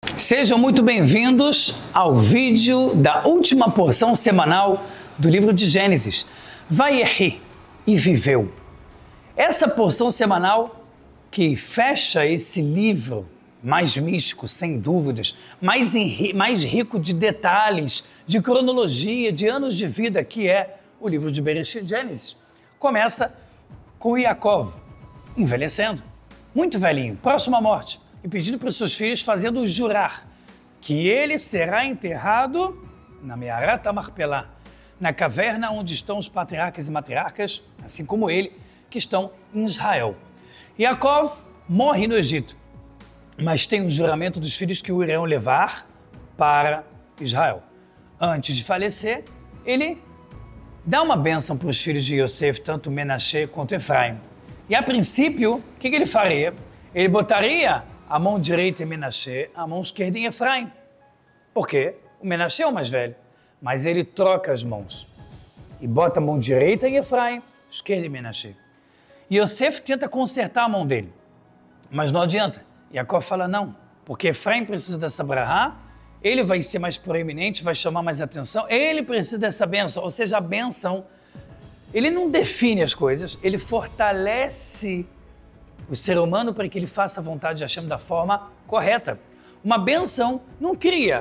Sejam muito bem-vindos ao vídeo da última porção semanal do livro de Gênesis. Vayehi, e viveu. Essa porção semanal que fecha esse livro mais místico, sem dúvidas, mais rico de detalhes, de cronologia, de anos de vida, que é o livro de Bereshit, Gênesis, começa com Yaakov envelhecendo, muito velhinho, próximo à morte, e pedindo para os seus filhos, fazendo-os jurar que ele será enterrado na Me'arat HaMachpelah, na caverna onde estão os patriarcas e matriarcas, assim como ele, que estão em Israel. Yaakov morre no Egito, mas tem o juramento dos filhos que o irão levar para Israel. Antes de falecer, ele dá uma bênção para os filhos de Yosef, tanto Menashe quanto Efraim. E a princípio, o que ele faria? Ele botaria a mão direita em Menashe, a mão esquerda em Efraim. Por quê? O Menashe é o mais velho, mas ele troca as mãos e bota a mão direita em Efraim, esquerda em Menashe. E Yosef tenta consertar a mão dele, mas não adianta. Yaakov fala não, porque Efraim precisa dessa brahá, ele vai ser mais proeminente, vai chamar mais atenção, ele precisa dessa bênção, ou seja, a bênção, ele não define as coisas, ele fortalece o ser humano para que ele faça a vontade de Hashem da forma correta. Uma bênção não cria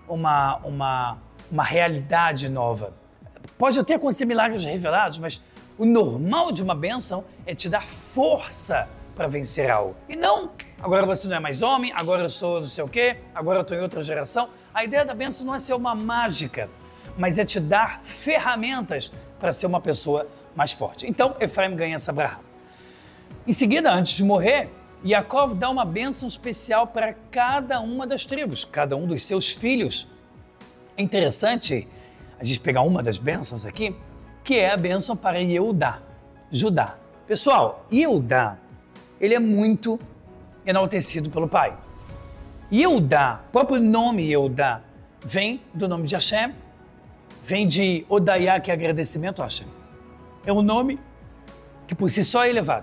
uma realidade nova. Pode até acontecer milagres revelados, mas o normal de uma bênção é te dar força para vencer algo. E não, agora você não é mais homem, agora eu sou não sei o quê, agora eu estou em outra geração. A ideia da bênção não é ser uma mágica, mas é te dar ferramentas para ser uma pessoa mais forte. Então, Efraim ganha essa brahá. Em seguida, antes de morrer, Yaakov dá uma bênção especial para cada uma das tribos, cada um dos seus filhos. É interessante a gente pegar uma das bênçãos aqui, que é a bênção para Yehudá, Judá. Pessoal, Yehudá, ele é muito enaltecido pelo pai. Yehudá, o próprio nome Yehudá, vem do nome de Hashem, vem de Odayá, que é agradecimento a Hashem. É um nome que por si só é elevado.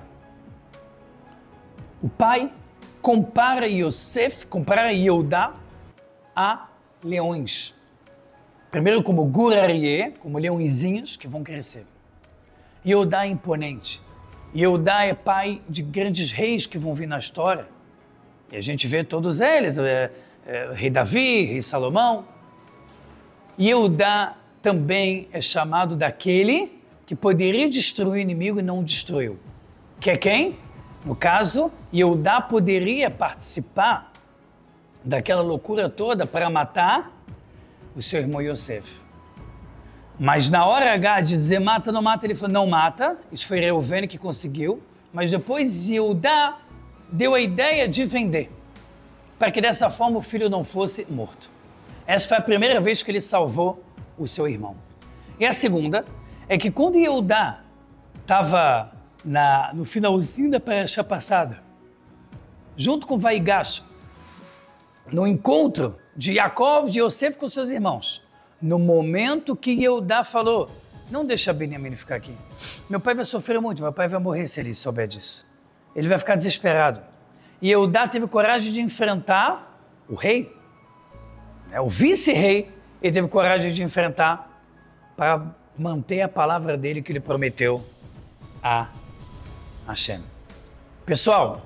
O pai compara Yosef, compara Yehudá a leões. Primeiro como Gur Aryeh, como leõezinhos que vão crescer. Yehudá é imponente. Yehudá é pai de grandes reis que vão vir na história. E a gente vê todos eles, rei Davi, rei Salomão. Yehudá também é chamado daquele que poderia destruir o inimigo e não o destruiu. Que é quem? No caso, Yehudá poderia participar daquela loucura toda para matar o seu irmão Yosef. Mas na hora H de dizer mata, não mata, ele falou não mata. Isso foi Reuvene que conseguiu. Mas depois Yehudá deu a ideia de vender, para que dessa forma o filho não fosse morto. Essa foi a primeira vez que ele salvou o seu irmão. E a segunda é que quando Yehudá estava no finalzinho da paraxá passada, junto com Vaigash, no encontro de Yaakov, de Yosef com seus irmãos, no momento que Yehudá falou, não deixa Benjamim ficar aqui. Meu pai vai sofrer muito, meu pai vai morrer se ele souber disso. Ele vai ficar desesperado. E Yehudá teve coragem de enfrentar o rei, o vice-rei, ele teve coragem de enfrentar para manter a palavra dele que ele prometeu a Hashem. Pessoal,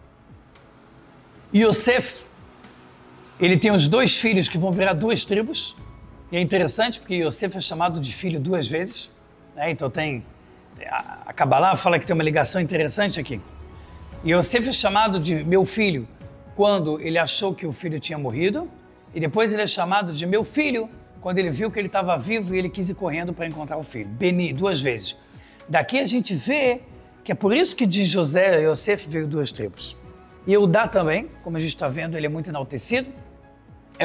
Yosef, ele tem os dois filhos que vão virar duas tribos, e é interessante porque Yosef é chamado de filho duas vezes, né? Então a Kabbalah fala que tem uma ligação interessante aqui. Yosef é chamado de meu filho quando ele achou que o filho tinha morrido, e depois ele é chamado de meu filho quando ele viu que ele estava vivo e ele quis ir correndo para encontrar o filho. Beni, duas vezes. Daqui a gente vê que é por isso que de José, Yosef veio duas tribos. E Yehudá também, como a gente está vendo, ele é muito enaltecido, é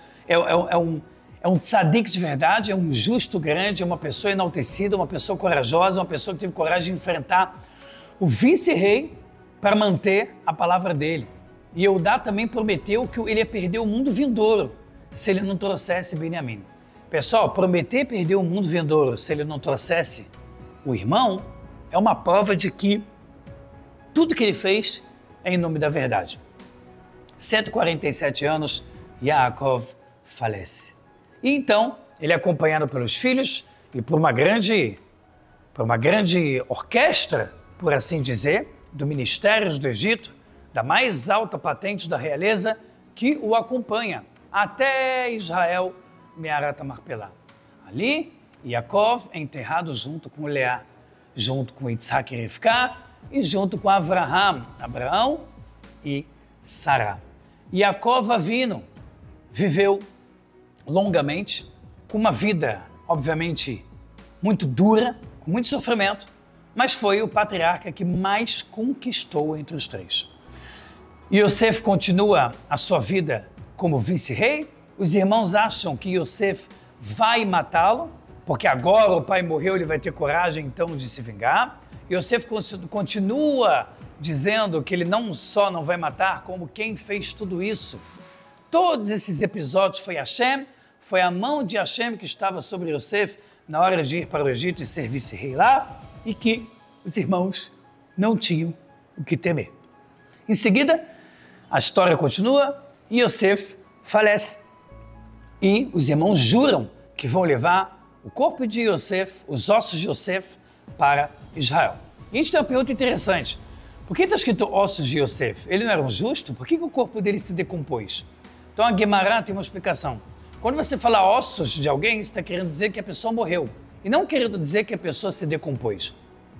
um tzadik de verdade, é um justo grande, é uma pessoa enaltecida, uma pessoa corajosa, uma pessoa que teve coragem de enfrentar o vice-rei para manter a palavra dele. E Yehudá também prometeu que ele ia perder o mundo vindouro se ele não trouxesse Benjamim. Pessoal, prometer perder o mundo vindouro se ele não trouxesse o irmão é uma prova de que tudo que ele fez é em nome da verdade. 147 anos Yaakov falece. E então, ele é acompanhado pelos filhos e por uma grande orquestra, por assim dizer, do Ministérios do Egito, da mais alta patente da realeza, que o acompanha até Israel, Me'arat Marpelá. Ali, Yaakov é enterrado junto com Leá, junto com Yitzhak e Rivká e junto com Abraão e Sará. Yaakov Avinu viveu longamente, com uma vida, obviamente, muito dura, com muito sofrimento, mas foi o patriarca que mais conquistou entre os três. Yosef continua a sua vida como vice-rei. Os irmãos acham que Yosef vai matá-lo, porque agora o pai morreu, ele vai ter coragem então de se vingar. Yosef continua dizendo que ele não só não vai matar, como quem fez tudo isso. Todos esses episódios foi Hashem, foi a mão de Hashem que estava sobre Yosef na hora de ir para o Egito e ser vice-rei lá, e que os irmãos não tinham o que temer. Em seguida, a história continua e Yosef falece. E os irmãos juram que vão levar o corpo de Yosef, os ossos de Yosef, para Israel. E a gente tem uma pergunta interessante. Por que está escrito ossos de Yosef? Ele não era um justo? Por que o corpo dele se decompôs? Então a Guemará tem uma explicação. Quando você fala ossos de alguém, você está querendo dizer que a pessoa morreu. E não querendo dizer que a pessoa se decompôs.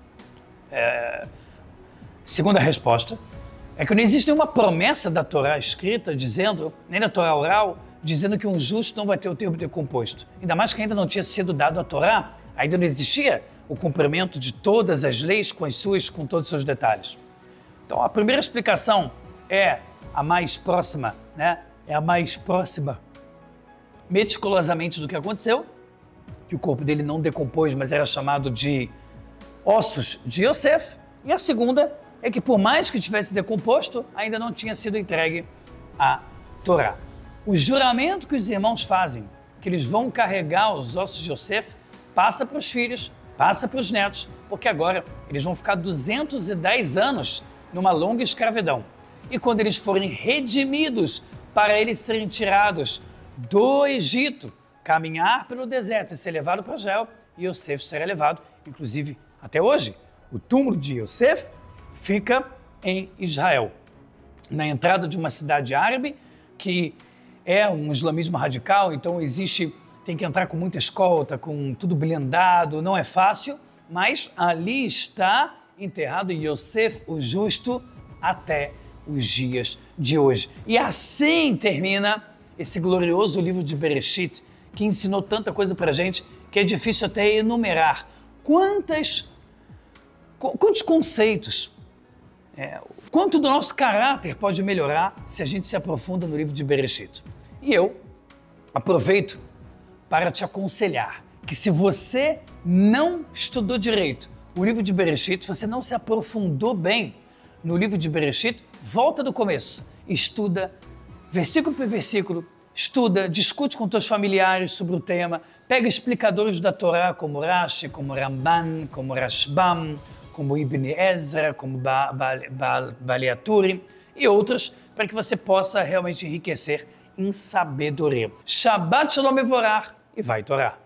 Segunda resposta é que não existe nenhuma promessa da Torá escrita dizendo, nem da Torá oral, dizendo que um justo não vai ter o tempo decomposto. Ainda mais que ainda não tinha sido dado a Torá, ainda não existia o cumprimento de todas as leis com todos os seus detalhes. Então a primeira explicação é a mais próxima, né? É a mais próxima meticulosamente do que aconteceu, que o corpo dele não decompôs, mas era chamado de ossos de Yosef. E a segunda é que por mais que tivesse decomposto, ainda não tinha sido entregue a Torá. O juramento que os irmãos fazem, que eles vão carregar os ossos de Yosef, passa para os filhos, passa para os netos, porque agora eles vão ficar 210 anos numa longa escravidão. E quando eles forem redimidos para eles serem tirados do Egito, caminhar pelo deserto e ser levado para Israel, Yosef será levado, inclusive até hoje, o túmulo de Yosef fica em Israel, na entrada de uma cidade árabe que é um islamismo radical, então tem que entrar com muita escolta, com tudo blindado, não é fácil, mas ali está enterrado Yosef, o justo, até os dias de hoje. E assim termina esse glorioso livro de Bereshit, que ensinou tanta coisa para a gente que é difícil até enumerar. Quantos conceitos, quanto do nosso caráter pode melhorar se a gente se aprofunda no livro de Bereshit. E eu aproveito para te aconselhar que se você não estudou direito o livro de Bereshit, você não se aprofundou bem no livro de Bereshit, volta do começo, estuda versículo por versículo, estuda, discute com teus familiares sobre o tema, pega explicadores da Torá como Rashi, como Ramban, como Rashbam, como Ibn Ezra, como Baliaturi e outros, para que você possa realmente enriquecer em sabedoria. Shabbat Shalom Mevorach e vai Torá!